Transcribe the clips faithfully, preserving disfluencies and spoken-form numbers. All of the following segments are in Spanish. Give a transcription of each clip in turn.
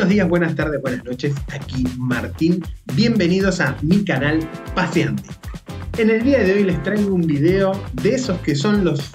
Buenos días, buenas tardes, buenas noches, aquí Martín. Bienvenidos a mi canal Paseante. En el día de hoy les traigo un video de esos que son los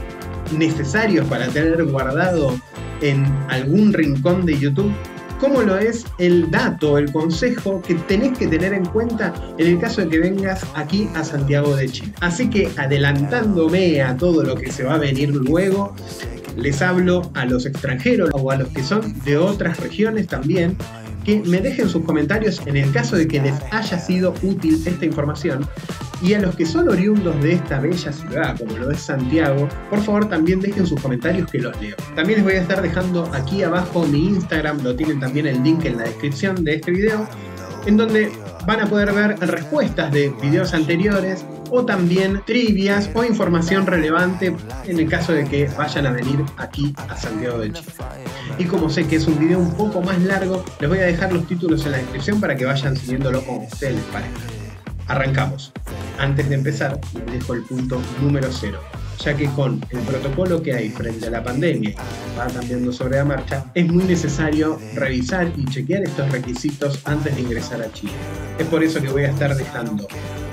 necesarios para tener guardado en algún rincón de YouTube, como lo es el dato, el consejo que tenés que tener en cuenta en el caso de que vengas aquí a Santiago de Chile. Así que adelantándome a todo lo que se va a venir luego, les hablo a los extranjeros o a los que son de otras regiones también, que me dejen sus comentarios en el caso de que les haya sido útil esta información. Y a los que son oriundos de esta bella ciudad, como lo es Santiago, por favor también dejen sus comentarios que los leo. También les voy a estar dejando aquí abajo mi Instagram, lo tienen también el link en la descripción de este video, en donde van a poder ver respuestas de videos anteriores o también trivias o información relevante en el caso de que vayan a venir aquí a Santiago de Chile. Y como sé que es un video un poco más largo, les voy a dejar los títulos en la descripción para que vayan siguiéndolo como a ustedes les parezca. Arrancamos. Antes de empezar, les dejo el punto número cero, ya que con el protocolo que hay frente a la pandemia y va cambiando sobre la marcha, es muy necesario revisar y chequear estos requisitos antes de ingresar a Chile. Es por eso que voy a estar dejando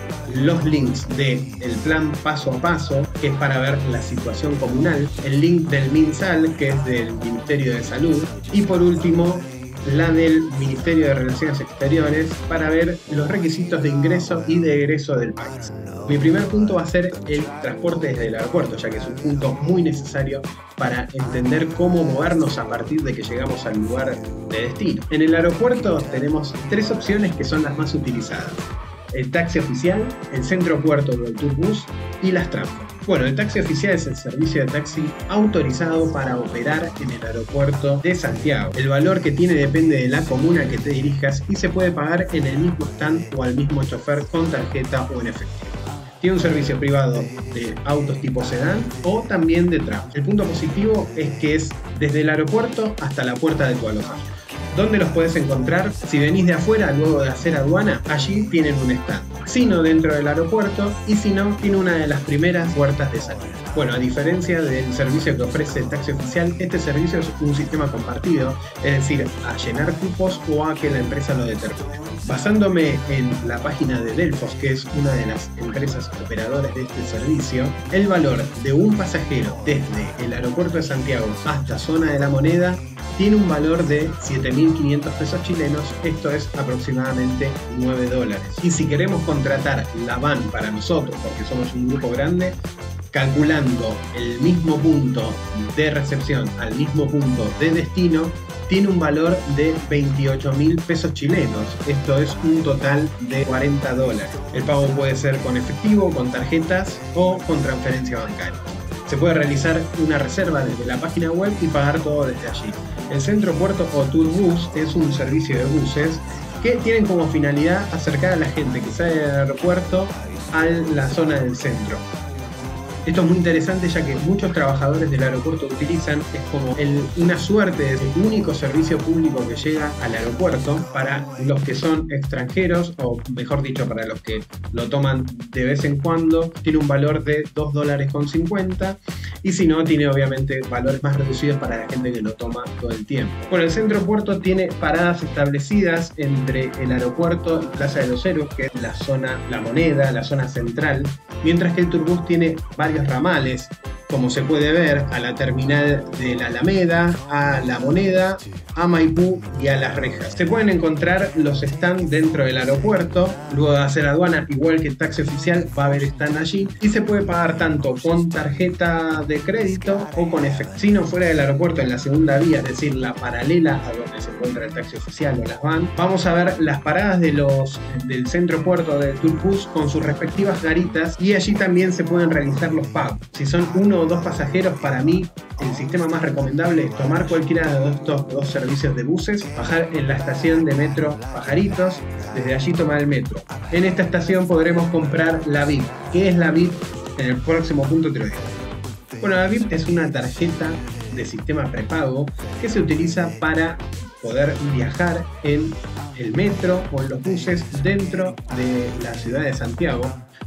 los links del plan paso a paso, que es para ver la situación comunal, el link del MinSal, que es del Ministerio de Salud, y por último la del Ministerio de Relaciones Exteriores para ver los requisitos de ingreso y de egreso del país. Mi primer punto va a ser el transporte desde el aeropuerto, ya que es un punto muy necesario para entender cómo movernos a partir de que llegamos al lugar de destino. En el aeropuerto tenemos tres opciones que son las más utilizadas: el taxi oficial, el centro puerto del Tourbus y las trampas. Bueno, el taxi oficial es el servicio de taxi autorizado para operar en el aeropuerto de Santiago. El valor que tiene depende de la comuna que te dirijas y se puede pagar en el mismo stand o al mismo chofer con tarjeta o en efectivo. Tiene un servicio privado de autos tipo sedán o también de tram. El punto positivo es que es desde el aeropuerto hasta la puerta de tu alojamiento. ¿Dónde los puedes encontrar? Si venís de afuera luego de hacer aduana, allí tienen un stand. Si no, dentro del aeropuerto, y si no, tiene una de las primeras puertas de salida. Bueno, a diferencia del servicio que ofrece el taxi oficial, este servicio es un sistema compartido, es decir, a llenar cupos o a que la empresa lo determine. Basándome en la página de Delfos, que es una de las empresas operadoras de este servicio, el valor de un pasajero desde el aeropuerto de Santiago hasta Zona de la Moneda tiene un valor de siete mil quinientos pesos chilenos, esto es aproximadamente nueve dólares. Y si queremos contratar la van para nosotros, porque somos un grupo grande, calculando el mismo punto de recepción al mismo punto de destino, tiene un valor de veintiocho mil pesos chilenos, esto es un total de cuarenta dólares. El pago puede ser con efectivo, con tarjetas o con transferencia bancaria. Se puede realizar una reserva desde la página web y pagar todo desde allí. El centro puerto o Tourbus es un servicio de buses que tienen como finalidad acercar a la gente que sale del aeropuerto a la zona del centro. Esto es muy interesante ya que muchos trabajadores del aeropuerto utilizan, es como el, una suerte de el único servicio público que llega al aeropuerto para los que son extranjeros, o mejor dicho, para los que lo toman de vez en cuando. Tiene un valor de dos dólares con cincuenta, y si no, tiene obviamente valores más reducidos para la gente que lo toma todo el tiempo. Bueno, el centro puerto tiene paradas establecidas entre el aeropuerto y Plaza de los Héroes, que es la zona La Moneda, la zona central, mientras que el Tourbus tiene varios ramales, como se puede ver, a la terminal de la Alameda, a La Moneda, a Maipú y a Las Rejas. Se pueden encontrar los stands dentro del aeropuerto. Luego de hacer aduana, igual que el taxi oficial, va a haber stand allí y se puede pagar tanto con tarjeta de crédito o con efectivo. Si no, fuera del aeropuerto, en la segunda vía, es decir, la paralela a donde se encuentra el taxi oficial o las van, vamos a ver las paradas de los, del centro puerto de Tourbus con sus respectivas garitas, y allí también se pueden realizar los pagos. Si son uno o dos pasajeros, para mí el sistema más recomendable es tomar cualquiera de estos dos servicios de buses, bajar en la estación de metro Pajaritos, desde allí tomar el metro. En esta estación podremos comprar la V I P. ¿Qué es la V I P? En el próximo punto te lo digo. Bueno, la V I P es una tarjeta de sistema prepago que se utiliza para poder viajar en el metro o en los buses dentro de la ciudad de Santiago.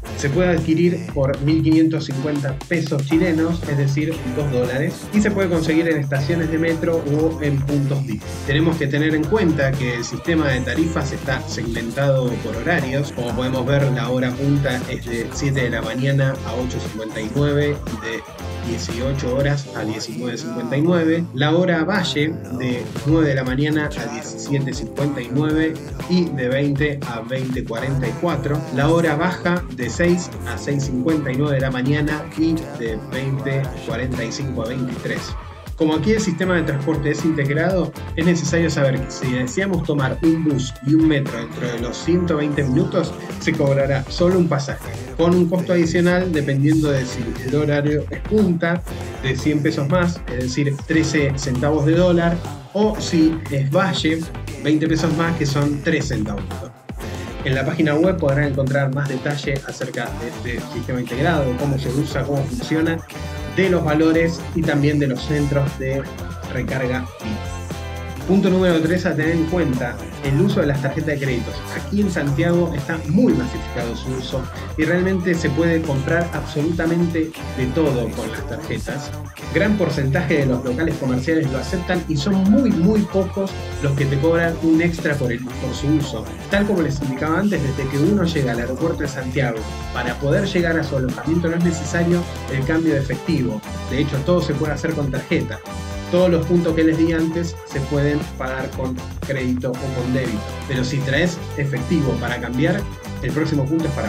Se puede adquirir por mil quinientos cincuenta pesos chilenos, es decir, dos dólares, y se puede conseguir en estaciones de metro o en puntos D I F. Tenemos que tener en cuenta que el sistema de tarifas está segmentado por horarios. Como podemos ver, la hora punta es de siete de la mañana a ocho cincuenta y nueve y de dieciocho horas a diecinueve cincuenta y nueve, la hora valle de nueve de la mañana a diecisiete cincuenta y nueve y de veinte a veinte cuarenta y cuatro, la hora baja de seis a seis cincuenta y nueve de la mañana y de veinte cuarenta y cinco a veintitrés. Como aquí el sistema de transporte es integrado, es necesario saber que si deseamos tomar un bus y un metro dentro de los ciento veinte minutos, se cobrará solo un pasaje, con un costo adicional dependiendo de si el horario es punta, de cien pesos más, es decir, trece centavos de dólar, o si es valle, veinte pesos más, que son tres centavos de dólar. En la página web podrán encontrar más detalle acerca de este sistema integrado, cómo se usa, cómo funciona, de los valores y también de los centros de recarga V I P. Punto número tres a tener en cuenta: el uso de las tarjetas de créditos. Aquí en Santiago está muy masificado su uso y realmente se puede comprar absolutamente de todo con las tarjetas. Gran porcentaje de los locales comerciales lo aceptan y son muy muy pocos los que te cobran un extra por, el, por su uso. Tal como les indicaba antes, desde que uno llega al aeropuerto de Santiago, para poder llegar a su alojamiento no es necesario el cambio de efectivo. De hecho, todo se puede hacer con tarjeta. Todos los puntos que les di antes se pueden pagar con crédito o con débito. Pero si traes efectivo para cambiar, el próximo punto es para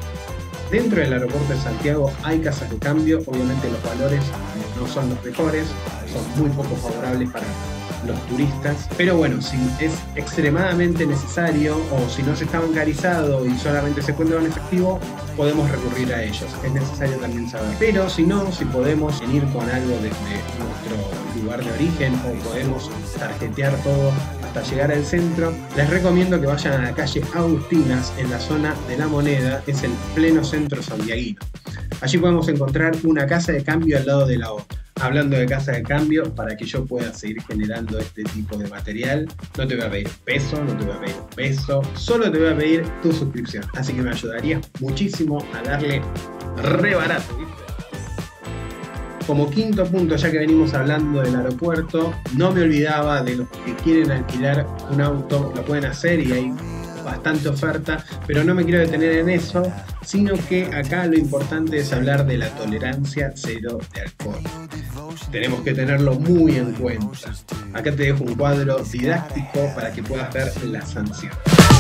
vos. Dentro del aeropuerto de Santiago hay casas de cambio. Obviamente los valores no son los mejores, son muy poco favorables para los turistas. Pero bueno, si es extremadamente necesario o si no se está bancarizado y solamente se cuenta con efectivo, podemos recurrir a ellos. Es necesario también saber. Pero si no, si podemos venir con algo desde nuestro lugar de origen o podemos tarjetear todo hasta llegar al centro, les recomiendo que vayan a la calle Agustinas, en la zona de La Moneda, es el pleno centro santiaguino. Allí podemos encontrar una casa de cambio al lado de la otra. Hablando de casa de cambio, para que yo pueda seguir generando este tipo de material, no te voy a pedir peso, no te voy a pedir peso, solo te voy a pedir tu suscripción. Así que me ayudaría muchísimo a darle re barato, ¿viste? Como quinto punto, ya que venimos hablando del aeropuerto, no me olvidaba de los que quieren alquilar un auto. Lo pueden hacer y hay bastante oferta, pero no me quiero detener en eso, sino que acá lo importante es hablar de la tolerancia cero de alcohol. Tenemos que tenerlo muy en cuenta. Acá te dejo un cuadro didáctico para que puedas ver la sanción.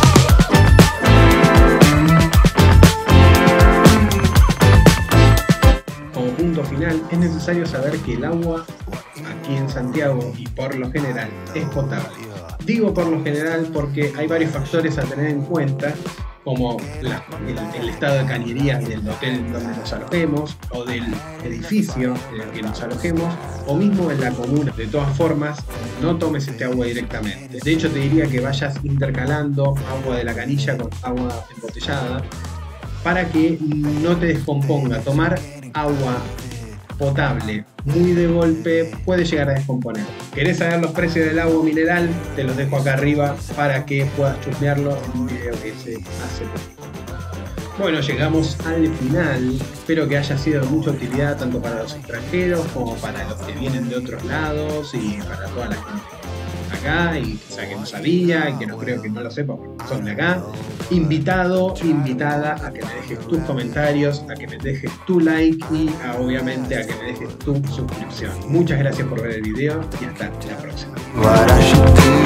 Como punto final, es necesario saber que el agua aquí en Santiago y por lo general es potable. Digo por lo general porque hay varios factores a tener en cuenta, como la, el, el estado de cañería del hotel donde nos alojemos o del edificio en el que nos alojemos o mismo en la comuna. De todas formas, no tomes este agua directamente. De hecho, te diría que vayas intercalando agua de la canilla con agua embotellada para que no te descomponga. Tomar agua potable muy de golpe puede llegar a descomponer. ¿Querés saber los precios del agua mineral? Te los dejo acá arriba para que puedas chusmearlo en un video que se hace poquito. Bueno, llegamos al final. Espero que haya sido de mucha utilidad tanto para los extranjeros como para los que vienen de otros lados y para toda la gente acá y quizá que no sabía y que no creo que no lo sepa porque son de acá. Invitado, invitada a que me dejes tus comentarios, a que me dejes tu like y a, obviamente a que me dejes tu suscripción. Muchas gracias por ver el video y hasta la próxima.